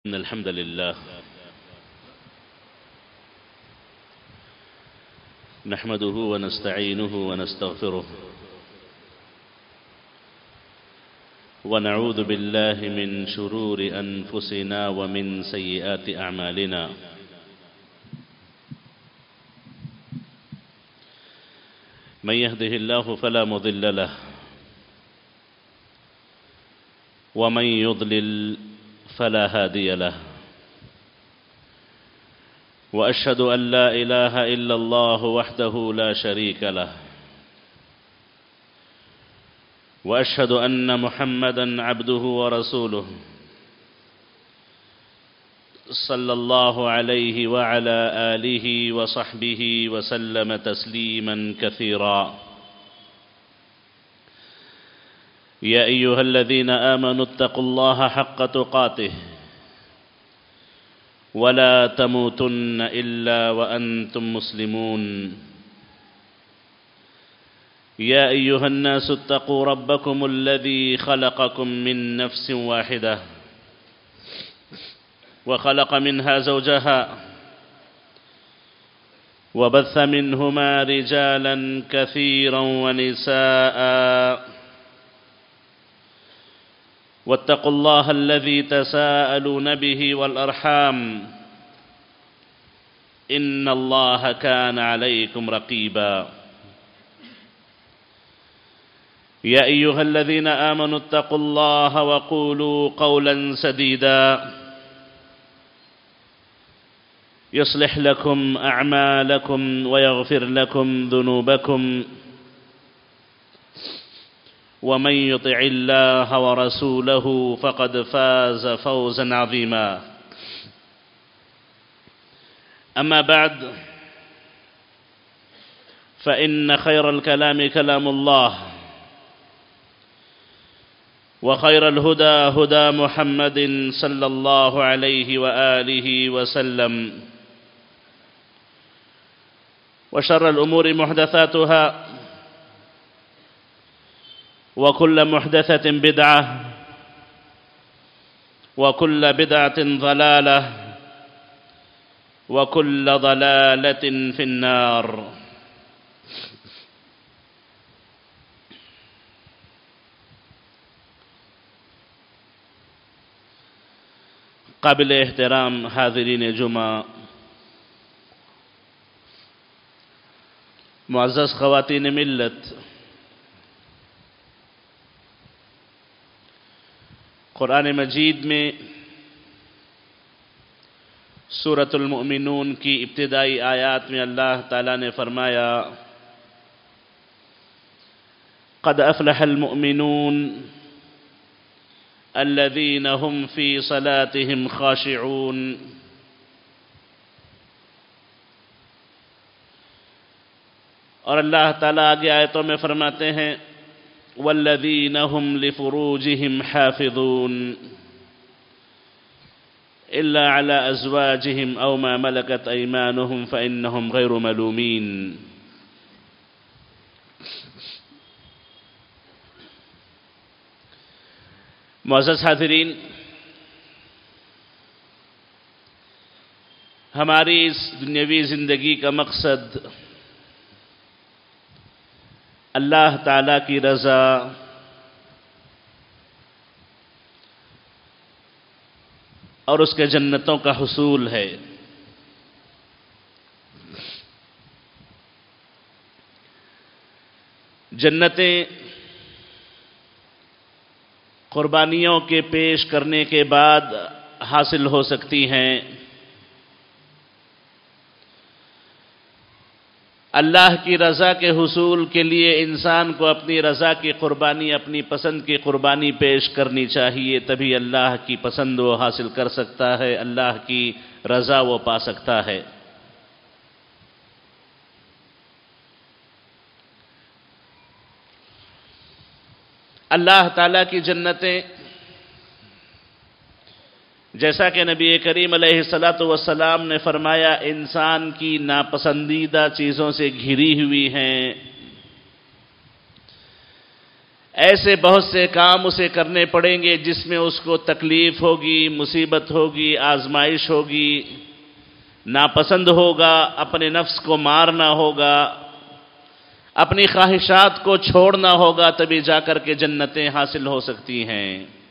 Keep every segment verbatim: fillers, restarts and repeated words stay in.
إن الحمد لله نحمده ونستعينه ونستغفره ونعوذ بالله من شرور أنفسنا ومن سيئات أعمالنا من يهده الله فلا مضل له ومن يضلل فلا هادي له وأشهد أن لا إله إلا الله وحده لا شريك له وأشهد أن محمدا عبده ورسوله صلى الله عليه وعلى آله وصحبه وسلم تسليما كثيرا يا أيها الذين آمنوا اتقوا الله حق تقاته ولا تموتن إلا وأنتم مسلمون يا أيها الناس اتقوا ربكم الذي خلقكم من نفس واحدة وخلق منها زوجها وبث منهما رجالا كثيرا ونساء واتقوا الله الذي تساءلون به والأرحام إن الله كان عليكم رقيبا يا أيها الذين آمنوا اتقوا الله وقولوا قولا سديدا يصلح لكم أعمالكم ويغفر لكم ذنوبكم ومن يطع الله ورسوله فقد فاز فوزا عظيما أما بعد فإن خير الكلام كلام الله وخير الهدى هدى محمد صلى الله عليه وآله وسلم وشر الأمور محدثاتها وكل محدثة بدعة وكل بدعة ضلالة وكل ضلالة في النار. قابل احترام حاضرین جمعہ، معزز خواتین ملت، قرآن مجید میں سورۃ المؤمنون کی ابتدائی آیات میں اللہ تعالیٰ نے فرمایا قد افلح المؤمنون الذين هم في صلاتهم خاشعون. اور اللہ تعالیٰ آگے آیتوں میں فرماتے ہیں والذین هم لفروجهم حافظون الا على ازواجهم او ما ملكت ايمانهم فانهم غير ملومين. معزز حاضرین، ہماری اس دنیاوی زندگی کا مقصد اللہ تعالیٰ کی رضا اور اس کے جنتوں کا حصول ہے. جنتیں قربانیوں کے پیش کرنے کے بعد حاصل ہو سکتی ہیں. اللہ کی رضا کے حصول کے لیے انسان کو اپنی رضا کی قربانی، اپنی پسند کی قربانی پیش کرنی چاہیے، تبھی اللہ کی پسند وہ حاصل کر سکتا ہے، اللہ کی رضا وہ پا سکتا ہے. اللہ تعالیٰ کی جنتیں، جیسا کہ نبی کریم علیہ الصلاۃ والسلام نے فرمایا، انسان کی ناپسندیدہ چیزوں سے گھری ہوئی ہیں. ایسے بہت سے کام اسے کرنے پڑیں گے جس میں اس کو تکلیف ہوگی، مصیبت ہوگی، آزمائش ہوگی، ناپسند ہوگا، اپنے نفس کو مارنا ہوگا، اپنی خواہشات کو چھوڑنا ہوگا، تبھی جا کر کے جنتیں حاصل ہو سکتی ہیں۔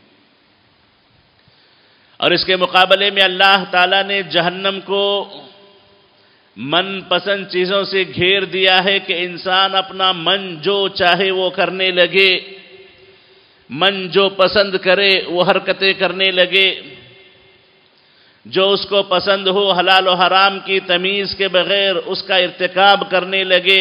اور اس کے مقابلے میں اللہ تعالیٰ نے جہنم کو من پسند چیزوں سے گھیر دیا ہے کہ انسان اپنا من جو چاہے وہ کرنے لگے، من جو پسند کرے وہ حرکتیں کرنے لگے، جو اس کو پسند ہو حلال و حرام کی تمیز کے بغیر اس کا ارتکاب کرنے لگے۔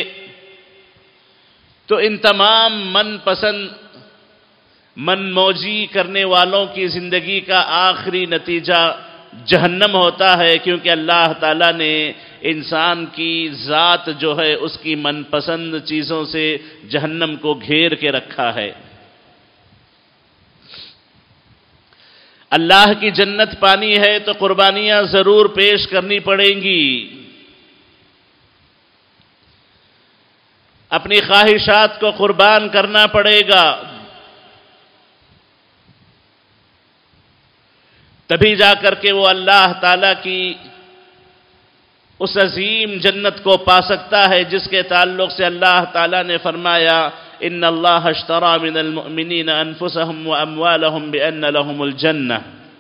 تو ان تمام من پسند من موجی کرنے والوں کی زندگی کا آخری نتیجہ جہنم ہوتا ہے، کیونکہ اللہ تعالیٰ نے انسان کی ذات جو ہے اس کی من پسند چیزوں سے جہنم کو گھیر کے رکھا ہے۔ اللہ کی جنت پانی ہے تو قربانیاں ضرور پیش کرنی پڑیں گی، اپنی خواہشات کو قربان کرنا پڑے گا، تبھی جا کر کے وہ اللہ تعالیٰ کی اس عظیم جنت کو پا سکتا ہے جس کے تعلق سے اللہ تعالیٰ نے فرمایا ان اللہ اشترى من المؤمنین انفسهم واموالهم بان لهم الجنہ،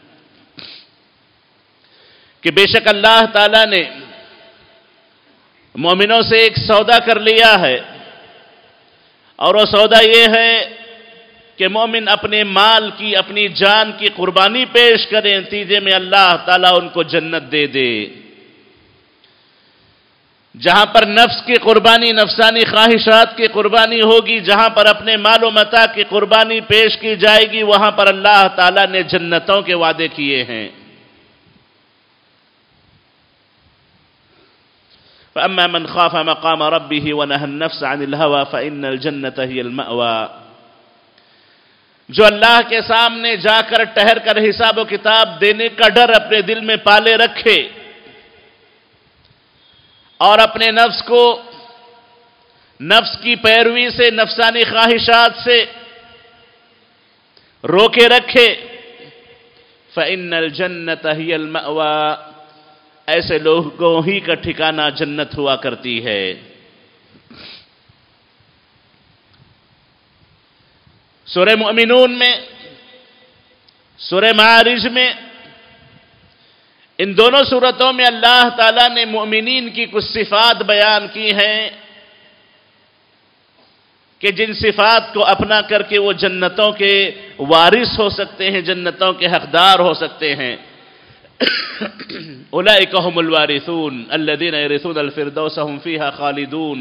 کہ بے شک اللہ تعالیٰ نے مومنوں سے ایک سودا کر لیا ہے، اور وہ سودا یہ ہے کہ مومن اپنے مال کی، اپنی جان کی قربانی پیش کریں، نتیجے میں اللہ تعالیٰ ان کو جنت دے دے۔ جہاں پر نفس کی قربانی، نفسانی خواہشات کی قربانی ہوگی، جہاں پر اپنے مال و متاع کی قربانی پیش کی جائے گی، وہاں پر اللہ تعالیٰ نے جنتوں کے وعدے کیے ہیں۔ فَأَمَّا مَنْ خَافَ مَقَامَ رَبِّهِ وَنَهَى النَّفْسَ عَنِ الْهَوَى فَإِنَّ الْجَنَّةَ هِيَ الْمَأْوَى، جو اللہ کے سامنے جا کر ٹھہر کر حساب و کتاب دینے کا ڈر اپنے دل میں پالے رکھے، اور اپنے نفس کو نفس کی پیروی سے، نفسانی خواہشات سے روکے رکھے، فَإِنَّ الْجَنَّةَ هِيَ الْمَأْوَى، ایسے لوگوں ہی کا ٹھکانہ جنت ہوا کرتی ہے۔ سورہ مؤمنون میں، سورہ معارج میں، ان دونوں سورتوں میں اللہ تعالیٰ نے مؤمنین کی کچھ صفات بیان کی ہیں کہ جن صفات کو اپنا کر کے وہ جنتوں کے وارث ہو سکتے ہیں، جنتوں کے حقدار ہو سکتے ہیں۔ اولئک هم الوارثون الذین یرثون الفردوس هم فیہا خالدون،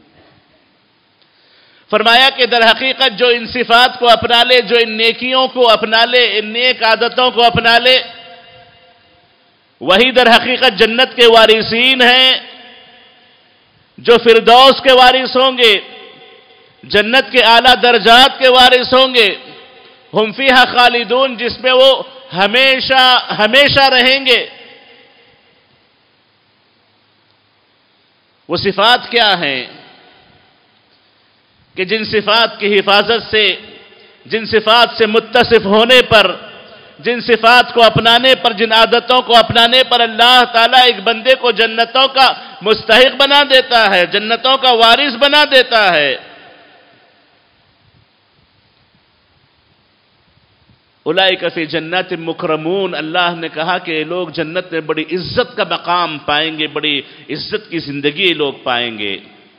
فرمایا کہ در حقیقت جو ان صفات کو اپنا لے، جو ان نیکیوں کو اپنا لے، ان نیک عادتوں کو اپنا لے، وہی در حقیقت جنت کے وارثین ہیں، جو فردوس کے وارث ہوں گے، جنت کے اعلیٰ درجات کے وارث ہوں گے، ہم فیہا خالدون، جس میں وہ ہمیشہ ہمیشہ رہیں گے۔ وہ صفات کیا ہیں کہ جن صفات کی حفاظت سے، جن صفات سے متصف ہونے پر، جن صفات کو اپنانے پر، جن عادتوں کو اپنانے پر اللہ تعالیٰ ایک بندے کو جنتوں کا مستحق بنا دیتا ہے، جنتوں کا وارث بنا دیتا ہے۔ اولئک فی جنات مکرمون، اللہ نے کہا کہ یہ لوگ جنت میں بڑی عزت کا مقام پائیں گے، بڑی عزت کی زندگی یہ لوگ پائیں گے۔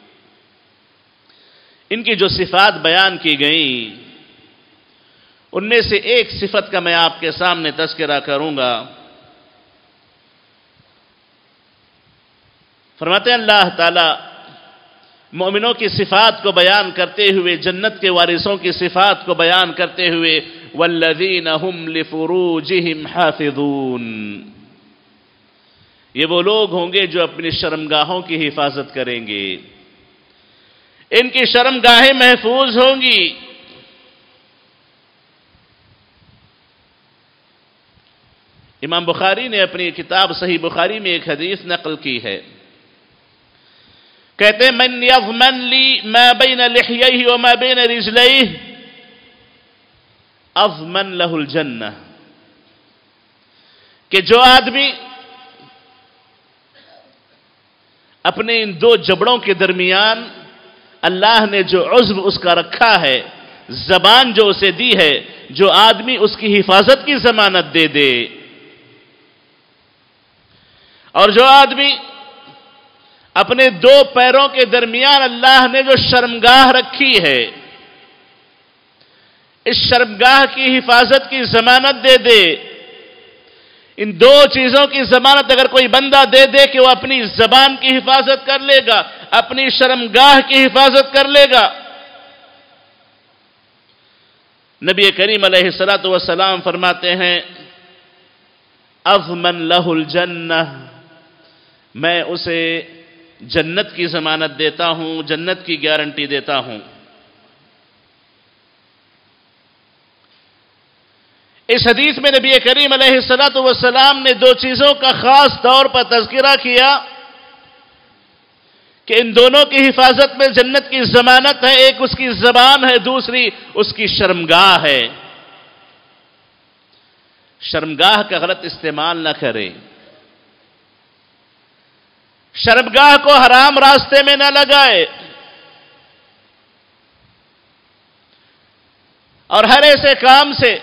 ان کی جو صفات بیان کی گئیں، ان میں سے ایک صفت کا میں آپ کے سامنے تذکرہ کروں گا۔ فرماتے ہیں اللہ تعالی مومنوں کی صفات کو بیان کرتے ہوئے، جنت کے وارثوں کی صفات کو بیان کرتے ہوئے، والذین هم لفروجهم حافظون، یہ وہ لوگ ہوں گے جو اپنی شرمگاہوں کی حفاظت کریں گے، ان کی شرمگاہیں محفوظ ہوں گی۔ امام بخاری نے اپنی کتاب صحیح بخاری میں ایک حدیث نقل کی ہے، کہتے ہیں من یضمن لی ما بین لحیہ وما بین رجلیہ اضمن لہ الجنہ، کہ جو آدمی اپنے ان دو جبڑوں کے درمیان اللہ نے جو عضو اس کا رکھا ہے، زبان جو اسے دی ہے، جو آدمی اس کی حفاظت کی ضمانت دے دے، اور جو آدمی اپنے دو پیروں کے درمیان اللہ نے جو شرمگاہ رکھی ہے، اس شرمگاہ کی حفاظت کی ضمانت دے دے، ان دو چیزوں کی ضمانت اگر کوئی بندہ دے دے کہ وہ اپنی زبان کی حفاظت کر لے گا، اپنی شرمگاہ کی حفاظت کر لے گا، نبی کریم علیہ الصلوۃ والسلام فرماتے ہیں اضمن لہ الجنہ، میں اسے جنت کی ضمانت دیتا ہوں، جنت کی گارنٹی دیتا ہوں۔ اس حدیث میں نبی کریم علیہ الصلوۃ والسلام نے دو چیزوں کا خاص طور پر تذکرہ کیا کہ ان دونوں کی حفاظت میں جنت کی ضمانت ہے، ایک اس کی زبان ہے، دوسری اس کی شرمگاہ ہے۔ شرمگاہ کا غلط استعمال نہ کرے، شرمگاہ کو حرام راستے میں نہ لگائے، اور ہر ایسے کام سے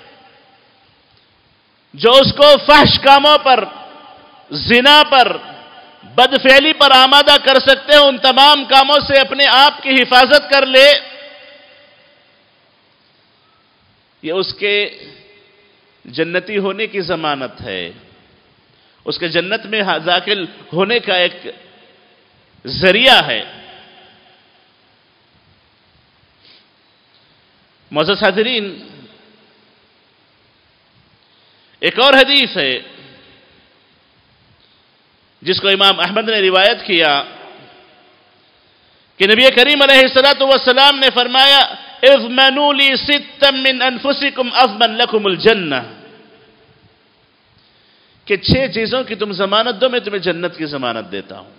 جو اس کو فحش کاموں پر، زنا پر، بدفعلی پر آمادہ کر سکتے ہیں، ان تمام کاموں سے اپنے آپ کی حفاظت کر لے، یہ اس کے جنتی ہونے کی ضمانت ہے، اس کے جنت میں داخل ہونے کا ایک ذریعہ ہے۔ معزز حاضرین، ایک اور حدیث ہے جس کو امام احمد نے روایت کیا کہ نبی کریم علیہ الصلوۃ والسلام نے فرمایا اضمنوا لی ستا من انفسکم اضمن لکم الجنہ، کہ چھ چیزوں کی تم ضمانت دو، میں تمہیں جنت کی ضمانت دیتا ہوں۔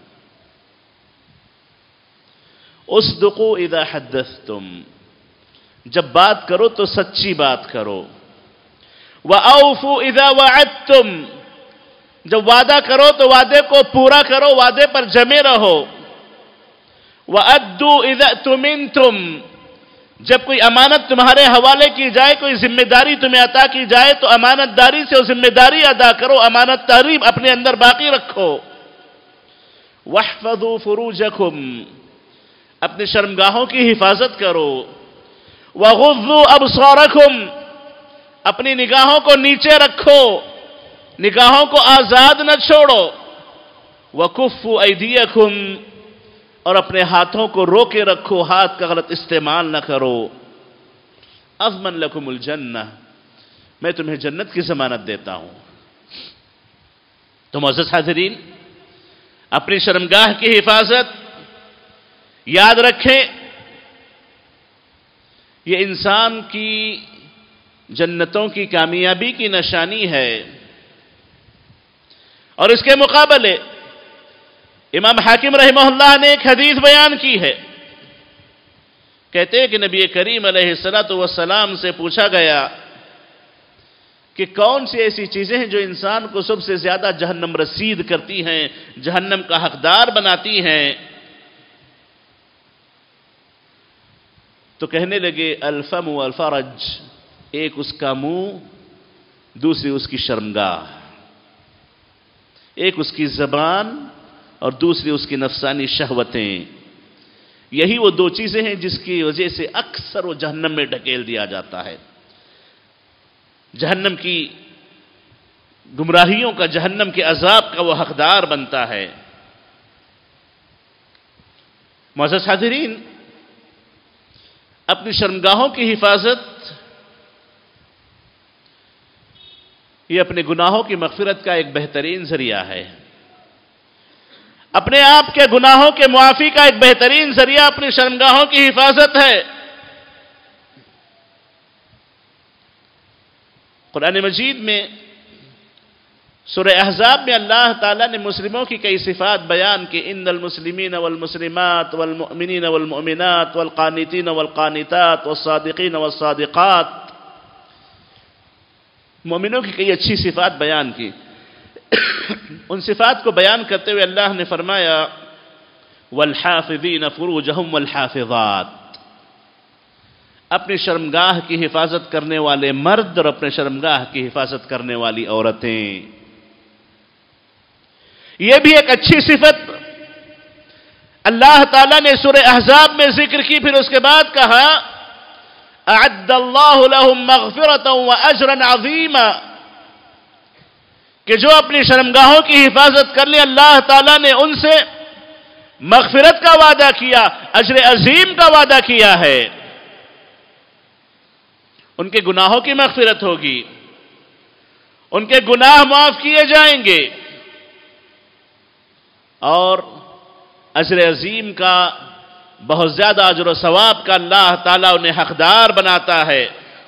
اصدقوا اذا حدثتم، جب بات کرو تو سچی بات کرو۔ وَأَوْفُوا إِذَا وَعَدْتُمْ، جب وعدہ کرو تو وعدے کو پورا کرو، وعدے پر جمے رہو۔ وَأَدُّوا إِذَا اؤْتُمِنْتُمْ، جب کوئی امانت تمہارے حوالے کی جائے، کوئی ذمہ داری تمہیں عطا کی جائے تو امانت داری سے وہ ذمہ داری ادا کرو، امانت داری اپنے اندر باقی رکھو۔ وَاحْفَظُوا فُرُوجَكُمْ، اپنے شرمگاہوں کی حفاظت کرو۔ وَغُضُّوا أَبْصَارَكُمْ، اپنی نگاہوں کو نیچے رکھو، نگاہوں کو آزاد نہ چھوڑو۔ وَكُفُّوا أَيْدِيَكُمْ، اور اپنے ہاتھوں کو روکے رکھو، ہاتھ کا غلط استعمال نہ کرو۔ اضمن لکم الجنہ، میں تمہیں جنت کی ضمانت دیتا ہوں۔ تو معزز حاضرین، اپنی شرمگاہ کی حفاظت یاد رکھیں، یہ انسان کی جنتوں کی کامیابی کی نشانی ہے۔ اور اس کے مقابلے امام حاکم رحمہ اللہ نے ایک حدیث بیان کی ہے، کہتے ہیں کہ نبی کریم علیہ الصلوۃ والسلام سے پوچھا گیا کہ کون سی ایسی چیزیں ہیں جو انسان کو سب سے زیادہ جہنم رسید کرتی ہیں، جہنم کا حقدار بناتی ہیں؟ تو کہنے لگے الفم والفرج، ایک اس کا منہ، دوسری اس کی شرمگاہ، ایک اس کی زبان اور دوسری اس کی نفسانی شہوتیں۔ یہی وہ دو چیزیں ہیں جس کی وجہ سے اکثر وہ جہنم میں ڈھکیل دیا جاتا ہے، جہنم کی گمراہیوں کا، جہنم کے عذاب کا وہ حقدار بنتا ہے۔ معزز حاضرین، اپنی شرمگاہوں کی حفاظت یہ اپنے گناہوں کی مغفرت کا ایک بہترین ذریعہ ہے، اپنے آپ کے گناہوں کے معافی کا ایک بہترین ذریعہ اپنی شرمگاہوں کی حفاظت ہے۔ قرآن مجید میں سورہ احزاب میں اللہ تعالیٰ نے مسلموں کی کئی صفات بیان کی، ان المسلمین والمسلمات والمؤمنین والمؤمنات والقانتین والقانتات والصادقین والصادقات مومنوں کی کئی اچھی صفات بیان کی. ان صفات کو بیان کرتے ہوئے اللہ نے فرمایا والحافظین فروجہم والحافظات، اپنی شرمگاہ کی حفاظت کرنے والے مرد اور اپنے شرمگاہ کی حفاظت کرنے والی عورتیں. یہ بھی ایک اچھی صفت اللہ تعالیٰ نے سورہ احزاب میں ذکر کی. پھر اس کے بعد کہا اعد اللہ لہم مغفرۃ واجرا عظیما، کہ جو اپنی شرمگاہوں کی حفاظت کر لیں اللہ تعالیٰ نے ان سے مغفرت کا وعدہ کیا، اجر عظیم کا وعدہ کیا ہے. ان کے گناہوں کی مغفرت ہوگی، ان کے گناہ معاف کیے جائیں گے، اور اجر عظیم کا، بہت زیادہ اجر و ثواب کا اللہ تعالیٰ انہیں حقدار بناتا ہے.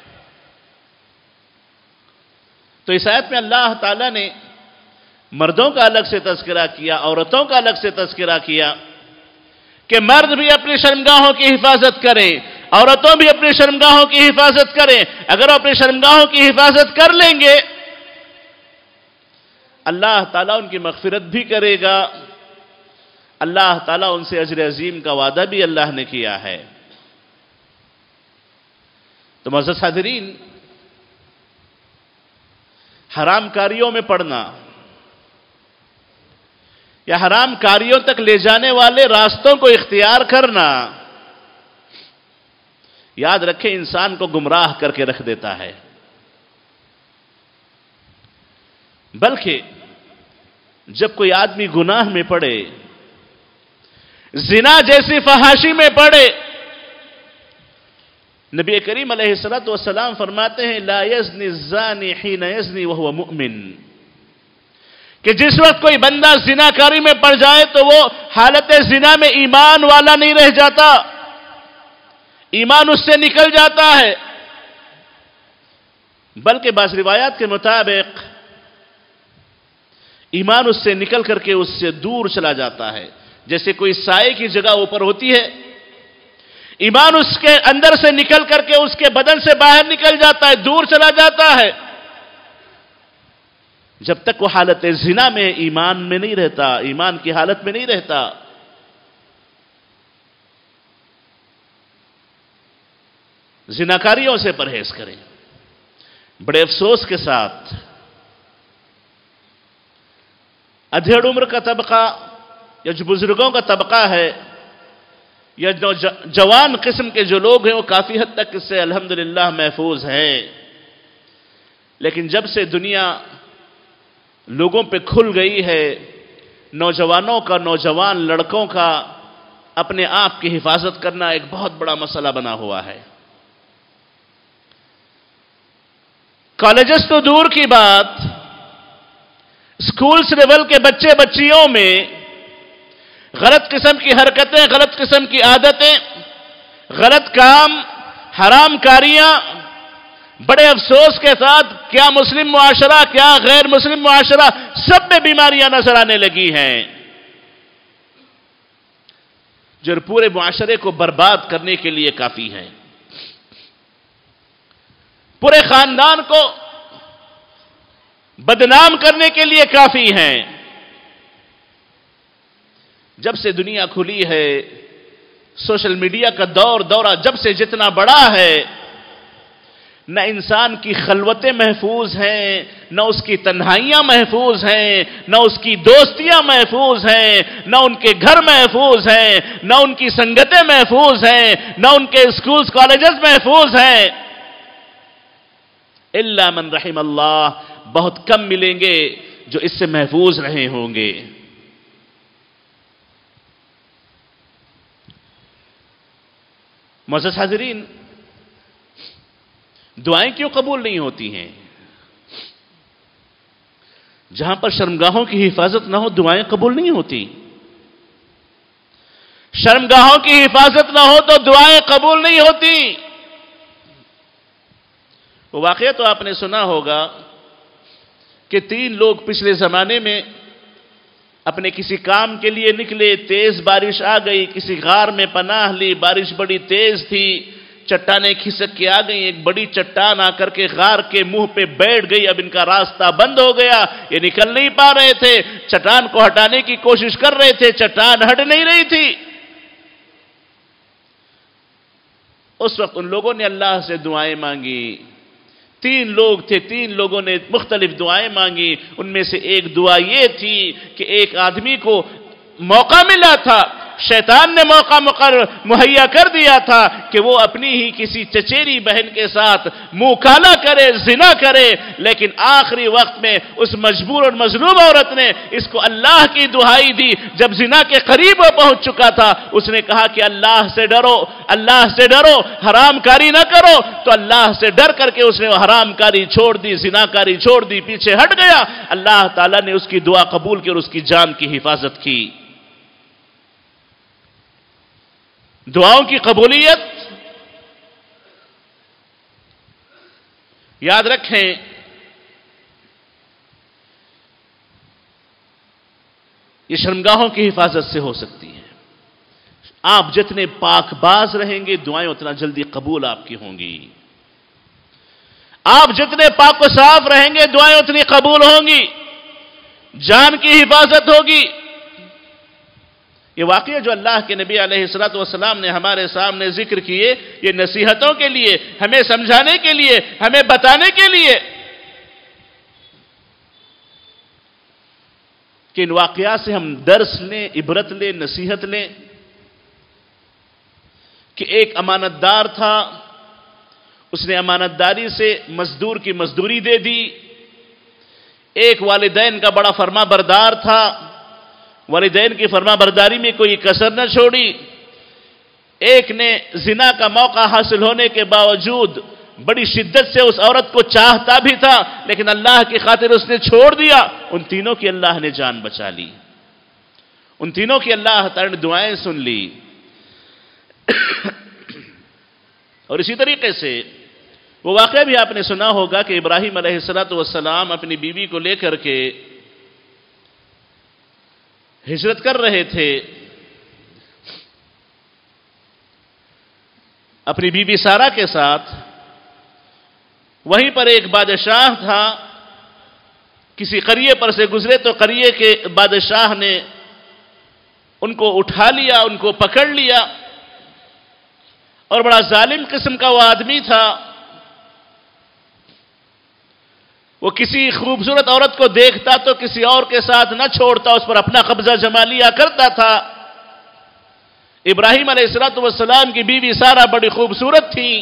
تو اس آیت میں اللہ تعالیٰ نے مردوں کا الگ سے تذکرہ کیا، عورتوں کا الگ سے تذکرہ کیا کہ مرد بھی اپنی شرمگاہوں کی حفاظت کریں، عورتوں بھی اپنی شرمگاہوں کی حفاظت کریں. اگر وہ اپنی شرمگاہوں کی حفاظت کر لیں گے اللہ تعالیٰ ان کی مغفرت بھی کرے گا، اللہ تعالیٰ ان سے اجر عظیم کا وعدہ بھی اللہ نے کیا ہے. تو معزز حاضرین، حرام کاریوں میں پڑنا یا حرام کاریوں تک لے جانے والے راستوں کو اختیار کرنا، یاد رکھیں انسان کو گمراہ کر کے رکھ دیتا ہے. بلکہ جب کوئی آدمی گناہ میں پڑے، زنا جیسی فحاشی میں پڑے، نبی کریم علیہ الصلوۃ والسلام فرماتے ہیں لا یزنی الزانی حین یزنی وہو مؤمن، کہ جس وقت کوئی بندہ زناکاری میں پڑ جائے تو وہ حالت زنا میں ایمان والا نہیں رہ جاتا، ایمان اس سے نکل جاتا ہے، بلکہ بعض روایات کے مطابق ایمان اس سے نکل کر کے اس سے دور چلا جاتا ہے. جیسے کوئی سائے کی جگہ اوپر ہوتی ہے، ایمان اس کے اندر سے نکل کر کے اس کے بدن سے باہر نکل جاتا ہے، دور چلا جاتا ہے. جب تک وہ حالت زنا میں ایمان میں نہیں رہتا، ایمان کی حالت میں نہیں رہتا. زناکاریوں سے پرہیز کریں. بڑے افسوس کے ساتھ ادھیڑ عمر کا طبقہ یا جو بزرگوں کا طبقہ ہے یا جوان قسم کے جو لوگ ہیں وہ کافی حد تک اس سے الحمدللہ محفوظ ہیں. لیکن جب سے دنیا لوگوں پہ کھل گئی ہے، نوجوانوں کا، نوجوان لڑکوں کا اپنے آپ کی حفاظت کرنا ایک بہت بڑا مسئلہ بنا ہوا ہے. کالجز تو دور کی بات، سکولز لیول کے بچے بچیوں میں غلط قسم کی حرکتیں، غلط قسم کی عادتیں، غلط کام، حرام کاریاں، بڑے افسوس کے ساتھ کیا مسلم معاشرہ کیا غیر مسلم معاشرہ سب میں بیماریاں نظر آنے لگی ہیں جو پورے معاشرے کو برباد کرنے کے لیے کافی ہیں، پورے خاندان کو بدنام کرنے کے لیے کافی ہیں. جب سے دنیا کھلی ہے، سوشل میڈیا کا دور دورہ جب سے جتنا بڑا ہے، نہ انسان کی خلوتیں محفوظ ہیں، نہ اس کی تنہائیاں محفوظ ہیں، نہ اس کی دوستیاں محفوظ ہیں، نہ ان کے گھر محفوظ ہیں، نہ ان کی سنگتیں محفوظ ہیں، نہ ان کے اسکولز کالجز محفوظ ہیں. الا من رحم اللہ، بہت کم ملیں گے جو اس سے محفوظ رہے ہوں گے. معزز حاضرین، دعائیں کیوں قبول نہیں ہوتی ہیں؟ جہاں پر شرمگاہوں کی حفاظت نہ ہو دعائیں قبول نہیں ہوتی. شرمگاہوں کی حفاظت نہ ہو تو دعائیں قبول نہیں ہوتی. وہ واقعہ تو آپ نے سنا ہوگا کہ تین لوگ پچھلے زمانے میں اپنے کسی کام کے لیے نکلے، تیز بارش آ گئی، کسی غار میں پناہ لی، بارش بڑی تیز تھی، چٹانیں کھسک کے آ گئی، ایک بڑی چٹان آ کر کے غار کے منہ پہ بیٹھ گئی، اب ان کا راستہ بند ہو گیا، یہ نکل نہیں پا رہے تھے، چٹان کو ہٹانے کی کوشش کر رہے تھے، چٹان ہٹ نہیں رہی تھی۔ اس وقت ان لوگوں نے اللہ سے دعائیں مانگی، تین لوگ تھے، تین لوگوں نے مختلف دعائیں مانگی، ان میں سے ایک دعا یہ تھی کہ ایک آدمی کو موقع ملا تھا، شیطان نے موقع مہیا کر دیا تھا کہ وہ اپنی ہی کسی چچیری بہن کے ساتھ منہ کالا کرے، زنا کرے، لیکن آخری وقت میں اس مجبور اور مظلوم عورت نے اس کو اللہ کی دہائی دی۔ جب زنا کے قریب وہ پہنچ چکا تھا، اس نے کہا کہ اللہ سے ڈرو، اللہ سے ڈرو، حرام کاری نہ کرو، تو اللہ سے ڈر کر کے اس نے حرام کاری چھوڑ دی، زنا کاری چھوڑ دی، پیچھے ہٹ گیا۔ اللہ تعالیٰ نے اس کی دعا قبول کی اور اس کی جان کی حفاظت کی۔ دعاؤں کی قبولیت یاد رکھیں، یہ شرمگاہوں کی حفاظت سے ہو سکتی ہے۔ آپ جتنے پاک باز رہیں گے، دعائیں اتنا جلدی قبول آپ کی ہوں گی۔ آپ جتنے پاک و صاف رہیں گے، دعائیں اتنی قبول ہوں گی، جان کی حفاظت ہوگی۔ یہ واقعہ جو اللہ کے نبی علیہ الصلوۃ والسلام نے ہمارے سامنے ذکر کیے، یہ نصیحتوں کے لیے، ہمیں سمجھانے کے لیے، ہمیں بتانے کے لیے کہ ان واقعات سے ہم درس لیں، عبرت لیں، نصیحت لیں کہ ایک امانت دار تھا، اس نے امانت داری سے مزدور کی مزدوری دے دی۔ ایک والدین کا بڑا فرما بردار تھا، والدین کی فرما برداری میں کوئی کسر نہ چھوڑی۔ ایک نے زنا کا موقع حاصل ہونے کے باوجود بڑی شدت سے اس عورت کو چاہتا بھی تھا، لیکن اللہ کی خاطر اس نے چھوڑ دیا۔ ان تینوں کی اللہ نے جان بچا لی، ان تینوں کی اللہ تعالی نے دعائیں سن لی۔ اور اسی طریقے سے وہ واقعہ بھی آپ نے سنا ہوگا کہ ابراہیم علیہ السلام اپنی بیوی کو لے کر کے ہجرت کر رہے تھے۔ اپنی بیوی سارہ کے ساتھ، وہیں پر ایک بادشاہ تھا، کسی قریے پر سے گزرے تو قریے کے بادشاہ نے ان کو اٹھا لیا، ان کو پکڑ لیا، اور بڑا ظالم قسم کا وہ آدمی تھا۔ وہ کسی خوبصورت عورت کو دیکھتا تو کسی اور کے ساتھ نہ چھوڑتا، اس پر اپنا قبضہ جما لیا کرتا تھا۔ ابراہیم علیہ السلام کی بیوی سارہ بڑی خوبصورت تھی،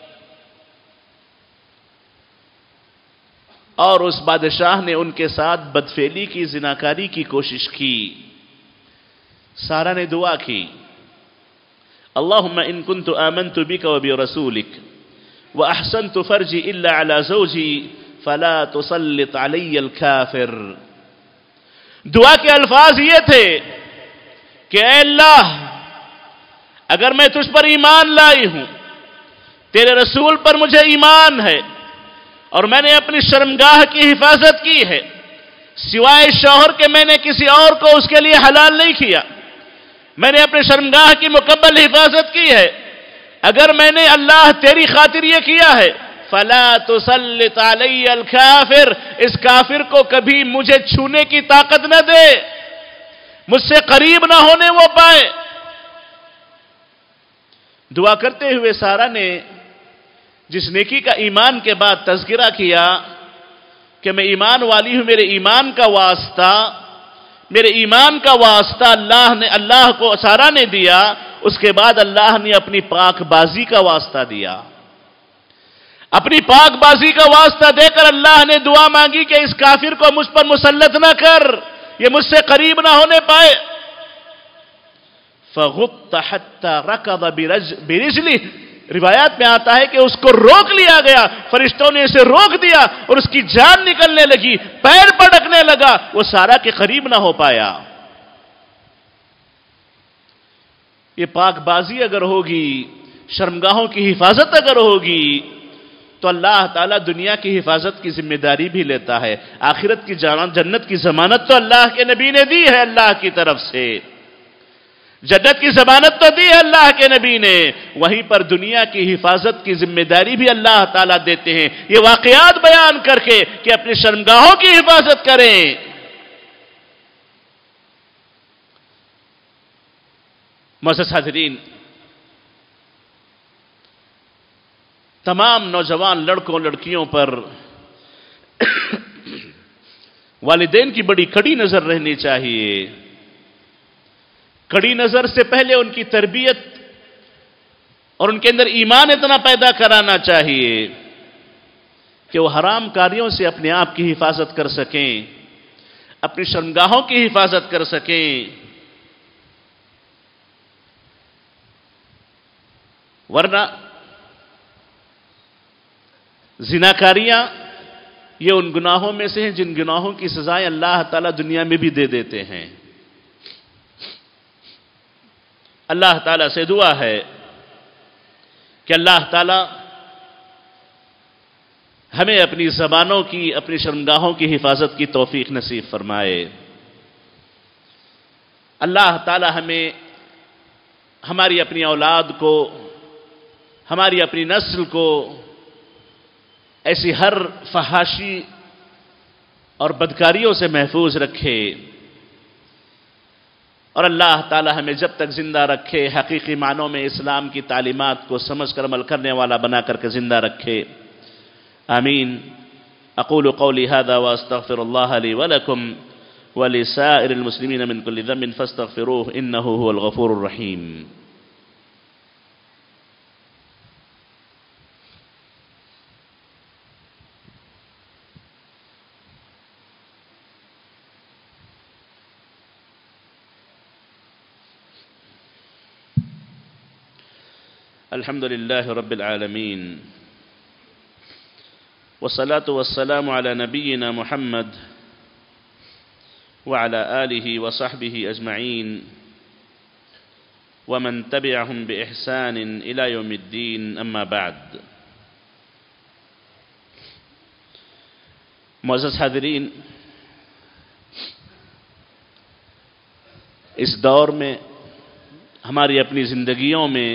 اور اس بادشاہ نے ان کے ساتھ بدفعلی کی، زناکاری کی کوشش کی۔ سارہ نے دعا کی، اللہم ان کنت آمنت بک و برسولک واحسنت فرجی الا علی زوجی فلا تسلط علی الکافر۔ دعا کے الفاظ یہ تھے کہ اے اللہ، اگر میں تجھ پر ایمان لائی ہوں، تیرے رسول پر مجھے ایمان ہے، اور میں نے اپنی شرمگاہ کی حفاظت کی ہے، سوائے شوہر کے میں نے کسی اور کو اس کے لیے حلال نہیں کیا، میں نے اپنی شرمگاہ کی مکمل حفاظت کی ہے، اگر میں نے اللہ تیری خاطر یہ کیا ہے، فلا تسلط علی الکافر، اس کافر کو کبھی مجھے چھونے کی طاقت نہ دے، مجھ سے قریب نہ ہونے وہ پائے۔ دعا کرتے ہوئے سارہ نے جس نیکی کا ایمان کے بعد تذکرہ کیا کہ میں ایمان والی ہوں، میرے ایمان کا واسطہ میرے ایمان کا واسطہ اللہ نے اللہ کو سارہ نے دیا، اس کے بعد اللہ نے اپنی پاک بازی کا واسطہ دیا۔ اپنی پاک بازی کا واسطہ دے کر اللہ نے دعا مانگی کہ اس کافر کو مجھ پر مسلط نہ کر، یہ مجھ سے قریب نہ ہونے پائے۔ فَغُطَّ حَتَّى رَكَضَ بِرِجْلِهِ، روایات میں آتا ہے کہ اس کو روک لیا گیا، فرشتوں نے اسے روک دیا اور اس کی جان نکلنے لگی، پیر پٹکنے لگا، وہ سارہ کے قریب نہ ہو پایا۔ یہ پاک بازی اگر ہوگی، شرمگاہوں کی حفاظت اگر ہوگی، تو اللہ تعالیٰ دنیا کی حفاظت کی ذمہ داری بھی لیتا ہے، آخرت کی جنت کی ضمانت تو اللہ کے نبی نے دی ہے اللہ کی طرف سے۔ جنت کی ضمانت تو دی ہے اللہ کے نبی نے، وہیں پر دنیا کی حفاظت کی ذمہ داری بھی اللہ تعالیٰ دیتے ہیں، یہ واقعات بیان کر کے کہ اپنی شرمگاہوں کی حفاظت کریں۔ معزز حاضرین، تمام نوجوان لڑکوں لڑکیوں پر والدین کی بڑی کڑی نظر رہنی چاہیے۔ کڑی نظر سے پہلے ان کی تربیت اور ان کے اندر ایمان اتنا پیدا کرانا چاہیے کہ وہ حرام کاریوں سے اپنے آپ کی حفاظت کر سکیں، اپنی شرمگاہوں کی حفاظت کر سکیں۔ ورنہ زناکاریاں یہ ان گناہوں میں سے ہیں جن گناہوں کی سزائیں اللہ تعالیٰ دنیا میں بھی دے دیتے ہیں۔ اللہ تعالیٰ سے دعا ہے کہ اللہ تعالیٰ ہمیں اپنی زبانوں کی، اپنی شرمگاہوں کی حفاظت کی توفیق نصیب فرمائے۔ اللہ تعالیٰ ہمیں ہماری اپنی اولاد کو، ہماری اپنی نسل کو ایسی ہر فحاشی اور بدکاریوں سے محفوظ رکھے، اور اللہ تعالی ہمیں جب تک زندہ رکھے حقیقی معنوں میں اسلام کی تعلیمات کو سمجھ کر عمل کرنے والا بنا کر کے زندہ رکھے۔ آمین۔ اقول قولی هذا واستغفر الله لي ولكم ولسائر المسلمين من كل ذنب فاستغفروه انه هو الغفور الرحيم۔ الحمد لله رب العالمين، والصلاة والسلام على نبينا محمد وعلى آله وصحبه أجمعين ومن تبعهم بإحسان إلى يوم الدين، أما بعد۔ معزز حاضرین، اس دور میں ہماری اپنی زندگیوں میں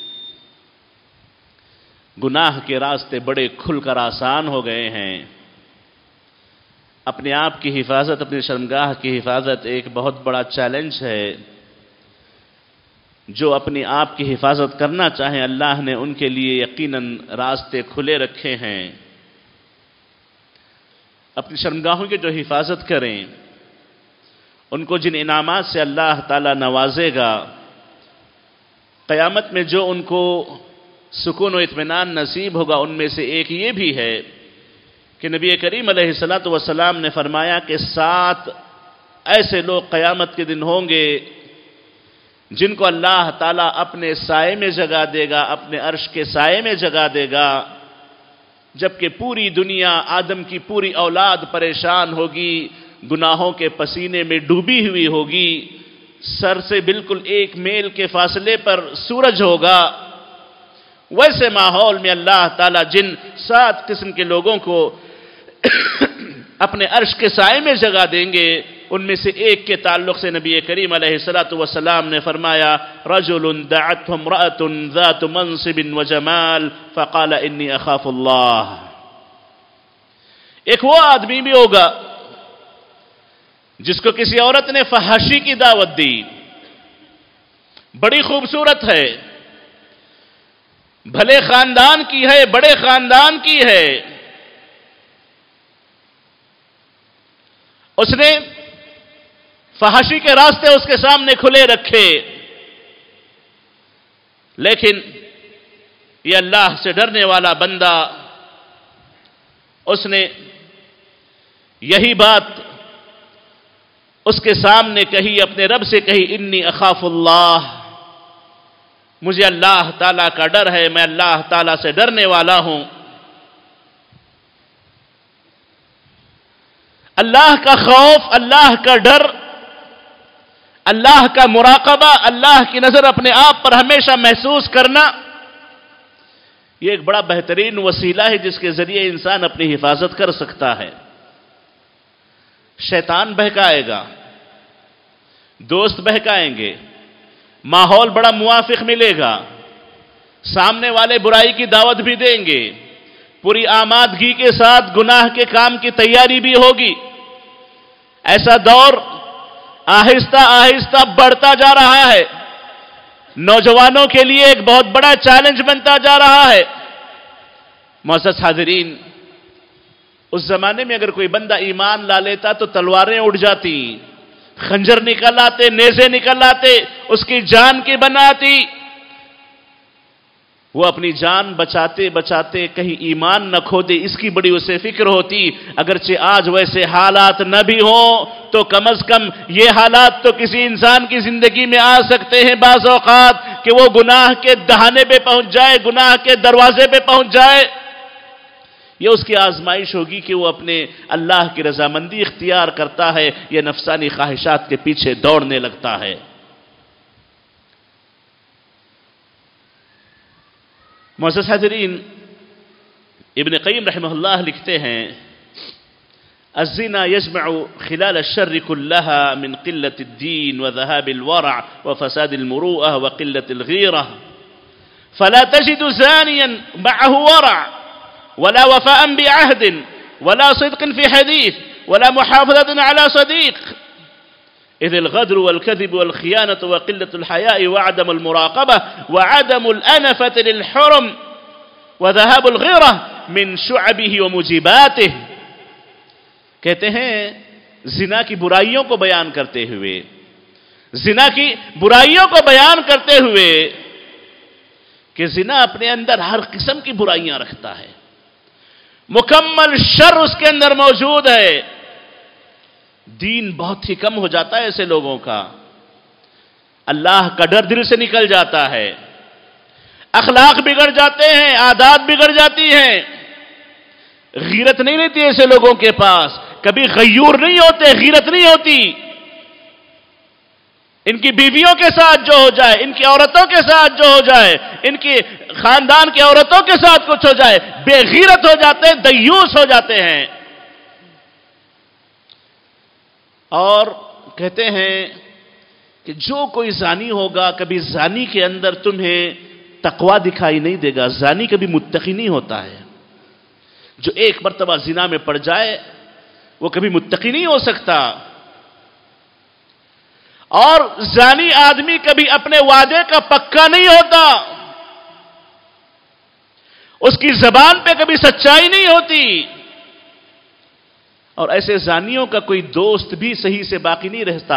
گناہ کے راستے بڑے کھل کر آسان ہو گئے ہیں۔ اپنے آپ کی حفاظت، اپنی شرمگاہ کی حفاظت ایک بہت بڑا چیلنج ہے۔ جو اپنی آپ کی حفاظت کرنا چاہیں اللہ نے ان کے لیے یقیناً راستے کھلے رکھے ہیں۔ اپنی شرمگاہوں کی جو حفاظت کریں، ان کو جن انعامات سے اللہ تعالیٰ نوازے گا، قیامت میں جو ان کو سکون و اطمینان نصیب ہوگا، ان میں سے ایک یہ بھی ہے کہ نبی کریم علیہ الصلاۃ والسلام نے فرمایا کہ سات ایسے لوگ قیامت کے دن ہوں گے جن کو اللہ تعالیٰ اپنے سائے میں جگہ دے گا، اپنے عرش کے سائے میں جگہ دے گا، جبکہ پوری دنیا، آدم کی پوری اولاد پریشان ہوگی، گناہوں کے پسینے میں ڈوبی ہوئی ہوگی، سر سے بالکل ایک میل کے فاصلے پر سورج ہوگا۔ ویسے ماحول میں اللہ تعالیٰ جن سات قسم کے لوگوں کو اپنے عرش کے سائے میں جگہ دیں گے، ان میں سے ایک کے تعلق سے نبی کریم علیہ الصلاۃ والسلام نے فرمایا، رجل دعته امرأة ذات منصب وجمال فقال انی اخاف اللہ۔ ایک وہ آدمی بھی ہوگا جس کو کسی عورت نے فحاشی کی دعوت دی، بڑی خوبصورت ہے، بھلے خاندان کی ہے، بڑے خاندان کی ہے، اس نے فحاشی کے راستے اس کے سامنے کھلے رکھے، لیکن یہ اللہ سے ڈرنے والا بندہ، اس نے یہی بات اس کے سامنے کہی، اپنے رب سے کہی، انی اخاف اللہ، مجھے اللہ تعالیٰ کا ڈر ہے، میں اللہ تعالیٰ سے ڈرنے والا ہوں۔ اللہ کا خوف، اللہ کا ڈر، اللہ کا مراقبہ، اللہ کی نظر اپنے آپ پر ہمیشہ محسوس کرنا، یہ ایک بڑا بہترین وسیلہ ہے جس کے ذریعے انسان اپنی حفاظت کر سکتا ہے۔ شیطان بہکائے گا، دوست بہکائیں گے، ماحول بڑا موافق ملے گا، سامنے والے برائی کی دعوت بھی دیں گے، پوری آمادگی کے ساتھ گناہ کے کام کی تیاری بھی ہوگی۔ ایسا دور آہستہ آہستہ بڑھتا جا رہا ہے، نوجوانوں کے لیے ایک بہت بڑا چیلنج بنتا جا رہا ہے۔ معزز حاضرین، اس زمانے میں اگر کوئی بندہ ایمان لا لیتا تو تلواریں اڑ جاتی، خنجر نکل آتے، نیزے نکل آتے، اس کی جان کی بناتی۔ وہ اپنی جان بچاتے بچاتے کہیں ایمان نہ کھو دے، اس کی بڑی اسے فکر ہوتی۔ اگرچہ آج ویسے حالات نہ بھی ہوں تو کم از کم یہ حالات تو کسی انسان کی زندگی میں آ سکتے ہیں بعض اوقات کہ وہ گناہ کے دہانے پہ پہنچ جائے، گناہ کے دروازے پہ پہنچ جائے۔ یہ اس کی آزمائش ہوگی کہ وہ اپنے اللہ کی رضامندی اختیار کرتا ہے یا نفسانی خواہشات کے پیچھے دوڑنے لگتا ہے۔ معزز حاضرین، ابن قیم رحمہ اللہ لکھتے ہیں الزنا يجمع خلال الشر كلها من قلة الدين وذهاب الورع وفساد المروءة وقلة الغيرة، فلا تجد زانيا معه ورع ولا وفاء بعهد ولا صدق في حديث ولا محافظة على صديق، إذ الغدر والكذب والخيانة وقلة الحياء وعدم المراقبة وعدم الأنفة للحرم وذهاب الغيرة من شعبه ومجيباته۔ کہتے ہیں زنا کی برائیوں کو بیان کرتے ہوئے زنا کی برائیوں کو بیان کرتے ہوئے کہ زنا اپنے اندر ہر قسم کی برائیاں رکھتا ہے، مکمل شر اس کے اندر موجود ہے۔ دین بہت ہی کم ہو جاتا ہے ایسے لوگوں کا، اللہ کا ڈر دل سے نکل جاتا ہے، اخلاق بگڑ جاتے ہیں، عادات بگڑ جاتی ہیں، غیرت نہیں رہتی ایسے لوگوں کے پاس، کبھی غیور نہیں ہوتے، غیرت نہیں ہوتی۔ ان کی بیویوں کے ساتھ جو ہو جائے، ان کی عورتوں کے ساتھ جو ہو جائے، ان کی خاندان کی عورتوں کے ساتھ کچھ ہو جائے، بے غیرت ہو جاتے ہیں، دیوس ہو جاتے ہیں۔ اور کہتے ہیں کہ جو کوئی زانی ہوگا کبھی زانی کے اندر تمہیں تقوی دکھائی نہیں دے گا، زانی کبھی متقی نہیں ہوتا ہے۔ جو ایک مرتبہ زنا میں پڑ جائے وہ کبھی متقی نہیں ہو سکتا، اور زانی آدمی کبھی اپنے وعدے کا پکا نہیں ہوتا، اس کی زبان پہ کبھی سچائی نہیں ہوتی، اور ایسے زانیوں کا کوئی دوست بھی صحیح سے باقی نہیں رہتا۔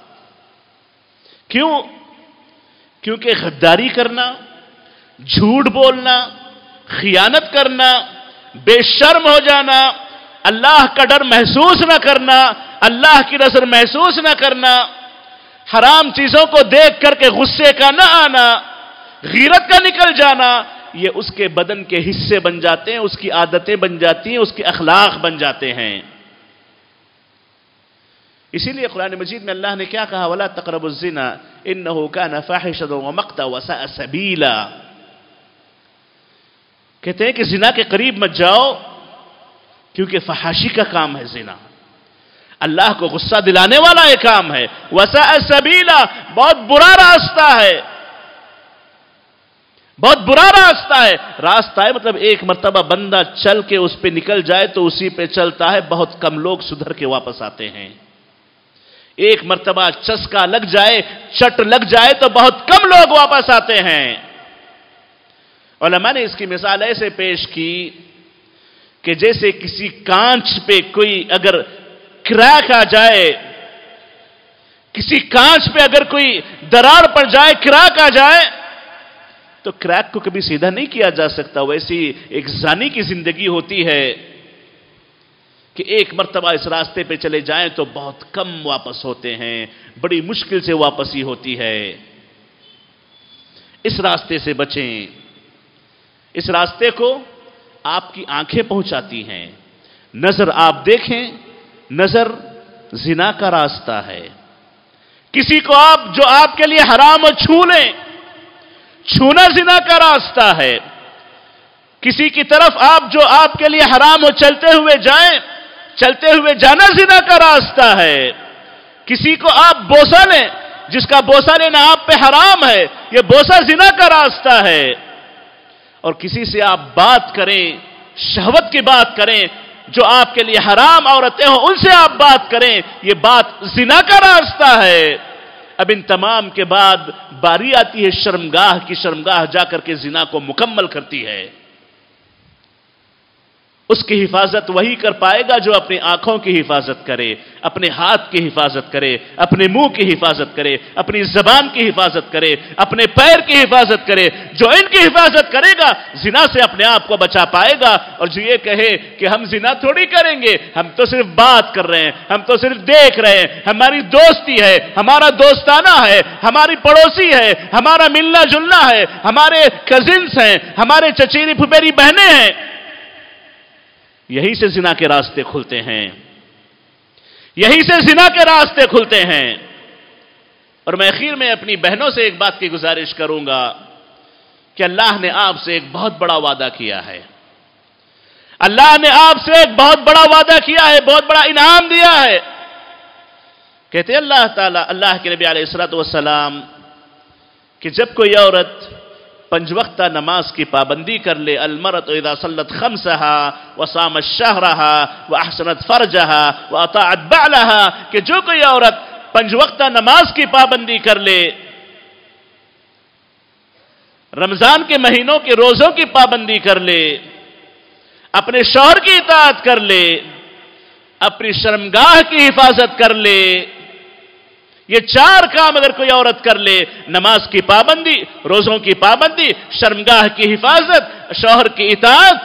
کیوں؟ کیونکہ غداری کرنا، جھوٹ بولنا، خیانت کرنا، بے شرم ہو جانا، اللہ کا ڈر محسوس نہ کرنا، اللہ کی نظر محسوس نہ کرنا، حرام چیزوں کو دیکھ کر کے غصے کا نہ آنا، غیرت کا نکل جانا، یہ اس کے بدن کے حصے بن جاتے ہیں، اس کی عادتیں بن جاتی ہیں، اس کے اخلاق بن جاتے ہیں۔ اسی لیے قرآن مجید میں اللہ نے کیا کہا؟ وَلَا تَقْرَبُوا الزِّنَا إِنَّهُ كَانَ فَاحِشَةً وَمَقْتًا وَسَاءَ سَبِيلًا۔ کہتے ہیں کہ زنا کے قریب مت جاؤ کیونکہ فحاشی کا کام ہے زنا، اللہ کو غصہ دلانے والا یہ کام ہے۔ وَسَاءَ سَبِيلًا، بہت برا راستہ ہے، بہت برا راستہ ہے۔ راستہ ہے مطلب ایک مرتبہ بندہ چل کے اس پہ نکل جائے تو اسی پہ چلتا ہے، بہت کم لوگ سدھر کے واپس آتے ہیں۔ ایک مرتبہ چسکا لگ جائے، چٹ لگ جائے تو بہت کم لوگ واپس آتے ہیں۔ علماء نے اس کی مثال ایسے پیش کی کہ جیسے کسی کانچ پہ کوئی اگر کریک آ جائے، کسی کانچ پہ اگر کوئی درار پڑ جائے، کریک آ جائے، تو کریک کو کبھی سیدھا نہیں کیا جا سکتا۔ ویسی ایک زانی کی زندگی ہوتی ہے کہ ایک مرتبہ اس راستے پہ چلے جائیں تو بہت کم واپس ہوتے ہیں، بڑی مشکل سے واپسی ہوتی ہے۔ اس راستے سے بچیں، اس راستے کو آپ کی آنکھیں پہنچاتی ہیں۔ نظر آپ دیکھیں، نظر زنا کا راستہ ہے۔ کسی کو آپ جو آپ کے لیے حرام ہو چھو لیں، چھونا زنا کا راستہ ہے۔ کسی کی طرف آپ جو آپ کے لیے حرام ہو چلتے ہوئے جائیں، چلتے ہوئے جانا زنا کا راستہ ہے۔ کسی کو آپ بوسہ لیں، جس کا بوسہ لینا آپ پہ حرام ہے، یہ بوسہ زنا کا راستہ ہے۔ اور کسی سے آپ بات کریں، شہوت کی بات کریں، جو آپ کے لیے حرام عورتیں ہوں ان سے آپ بات کریں، یہ بات زنا کا راستہ ہے۔ اب ان تمام کے بعد باری آتی ہے شرمگاہ کی، شرمگاہ جا کر کے زنا کو مکمل کرتی ہے۔ اس کی حفاظت وہی کر پائے گا جو اپنی آنکھوں کی حفاظت کرے، اپنے ہاتھ کی حفاظت کرے، اپنے منہ کی حفاظت کرے، اپنی زبان کی حفاظت کرے، اپنے پیر کی حفاظت کرے۔ جو ان کی حفاظت کرے گا زنا سے اپنے آپ کو بچا پائے گا۔ اور جو یہ کہے کہ ہم زنا تھوڑی کریں گے، ہم تو صرف بات کر رہے ہیں، ہم تو صرف دیکھ رہے ہیں، ہماری دوستی ہے، ہمارا دوستانہ ہے، ہماری پڑوسی ہے، ہمارا ملنا جلنا ہے، ہمارے کزنس ہیں، ہمارے چچیری پھپھیری بہنیں ہیں، یہی سے زنا کے راستے کھلتے ہیں، یہی سے زنا کے راستے کھلتے ہیں۔ اور میں اخیر میں اپنی بہنوں سے ایک بات کی گزارش کروں گا کہ اللہ نے آپ سے ایک بہت بڑا وعدہ کیا ہے، اللہ نے آپ سے ایک بہت بڑا وعدہ کیا ہے، بہت بڑا انعام دیا ہے۔ کہتے اللہ تعالیٰ، اللہ کے نبی علیہ الصلوۃ والسلام کہ جب کوئی عورت پنج وقتہ نماز کی پابندی کر لے، المرأۃ اذا صلت خمسہا وصامت شہرہا واحسنت فرجہا واطاعت بعلہا، کہ جو کوئی عورت پنج وقتہ نماز کی پابندی کر لے، رمضان کے مہینوں کے روزوں کی پابندی کر لے، اپنے شوہر کی اطاعت کر لے، اپنی شرمگاہ کی حفاظت کر لے، یہ چار کام اگر کوئی عورت کر لے، نماز کی پابندی، روزوں کی پابندی، شرمگاہ کی حفاظت، شوہر کی اطاعت،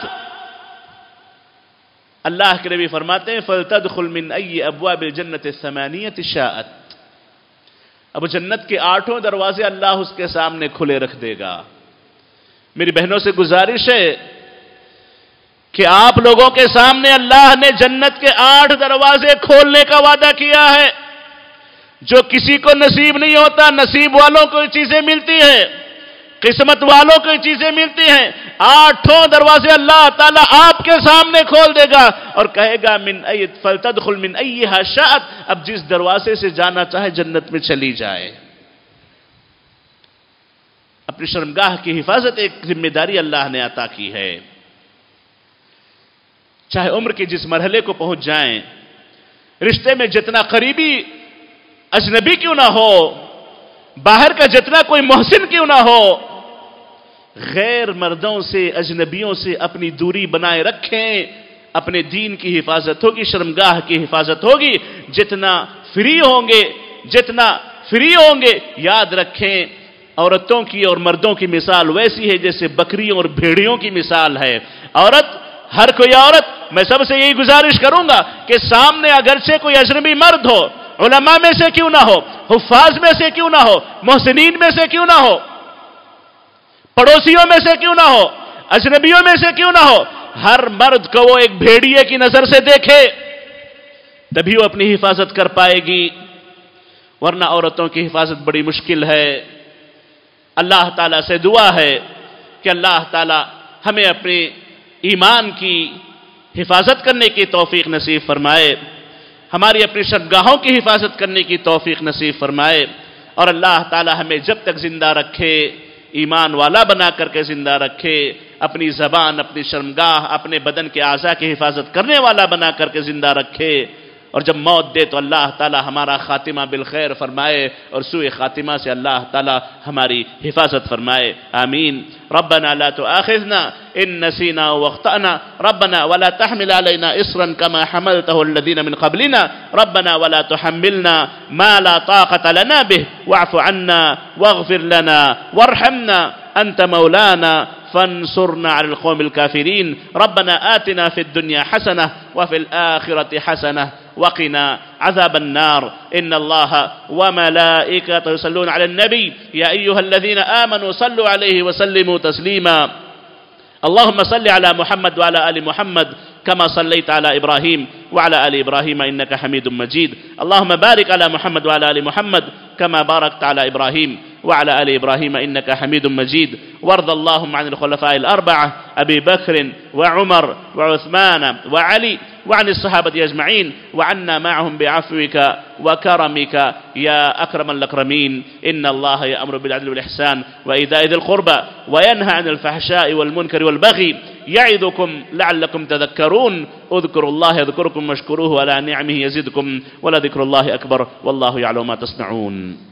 اللہ کے نبی فرماتے ہیں فَلْتَدْخُلْ مِنْ أَيِّ أَبْوَابِ الْجَنَّةِ الثَّمَانِيَةِ شَاءَتْ۔ اب جنت کے آٹھوں دروازے اللہ اس کے سامنے کھلے رکھ دے گا۔ میری بہنوں سے گزارش ہے کہ آپ لوگوں کے سامنے اللہ نے جنت کے آٹھ دروازے کھولنے کا وعدہ کیا ہے، جو کسی کو نصیب نہیں ہوتا۔ نصیب والوں کو یہ چیزیں ملتی ہیں، قسمت والوں کو یہ چیزیں ملتی ہیں۔ آٹھوں دروازے اللہ تعالیٰ آپ کے سامنے کھول دے گا اور کہے گا من ای فلتدخل من ایہا شاءت، اب جس دروازے سے جانا چاہے جنت میں چلی جائے۔ اپنی شرمگاہ کی حفاظت ایک ذمہ داری اللہ نے عطا کی ہے۔ چاہے عمر کے جس مرحلے کو پہنچ جائیں، رشتے میں جتنا قریبی اجنبی کیوں نہ ہو، باہر کا جتنا کوئی محسن کیوں نہ ہو، غیر مردوں سے، اجنبیوں سے اپنی دوری بنائے رکھیں۔ اپنے دین کی حفاظت ہوگی، شرمگاہ کی حفاظت ہوگی۔ جتنا فری ہوں گے، جتنا فری ہوں گے، یاد رکھیں عورتوں کی اور مردوں کی مثال ویسی ہے جیسے بکریوں اور بھیڑیوں کی مثال ہے۔ عورت، ہر کوئی عورت، میں سب سے یہی گزارش کروں گا کہ سامنے اگرچہ کوئی اجنبی مرد ہو، علماء میں سے کیوں نہ ہو، حفاظ میں سے کیوں نہ ہو، محسنین میں سے کیوں نہ ہو، پڑوسیوں میں سے کیوں نہ ہو، اجنبیوں میں سے کیوں نہ ہو، ہر مرد کو وہ ایک بھیڑیے کی نظر سے دیکھے، تبھی وہ اپنی حفاظت کر پائے گی، ورنہ عورتوں کی حفاظت بڑی مشکل ہے۔ اللہ تعالیٰ سے دعا ہے کہ اللہ تعالیٰ ہمیں اپنے ایمان کی حفاظت کرنے کی توفیق نصیب فرمائے، ہماری اپنی شرمگاہوں کی حفاظت کرنے کی توفیق نصیب فرمائے، اور اللہ تعالی ہمیں جب تک زندہ رکھے ایمان والا بنا کر کے زندہ رکھے، اپنی زبان، اپنی شرمگاہ، اپنے بدن کے اعضاء کی حفاظت کرنے والا بنا کر کے زندہ رکھے، اور جب موت دے تو اللہ تعالی ہمارا خاتمہ بالخیر فرمائے اور سوء خاتمہ سے اللہ تعالی ہماری حفاظت فرمائے، آمین۔ ربنا لا تؤاخذنا ان نسينا واخطأنا ربنا ولا تحمل علينا اصرا كما حملته الذين من قبلنا ربنا ولا تحملنا ما لا طاقة لنا به واعف عنا واغفر لنا وارحمنا أنت مولانا فانصرنا على القوم الكافرين ربنا آتنا في الدنيا حسنة وفي الآخرة حسنة وقنا عذاب النار إن الله وملائكته يصلون على النبي يا أيها الذين آمنوا صلوا عليه وسلموا تسليما اللهم صل على محمد وعلى آل محمد كما صليت على إبراهيم وعلى آل إبراهيم إنك حميد مجيد اللهم بارك على محمد وعلى آل محمد كما باركت على إبراهيم وعلى آل إبراهيم إنك حميد مجيد وارض اللهم عن الخلفاء الأربعة أبي بكر وعمر وعثمان وعلي وعن الصحابة أجمعين، وعنا معهم بعفوك وكرمك يا أكرم الأكرمين. إن الله يأمر بالعدل والإحسان وإيتاء ذي القربى وينهى عن الفحشاء والمنكر والبغي يعظكم لعلكم تذكرون. اذكروا الله يذكركم واشكروه على نعمه يزدكم ولذكر الله أكبر والله يعلم ما تصنعون.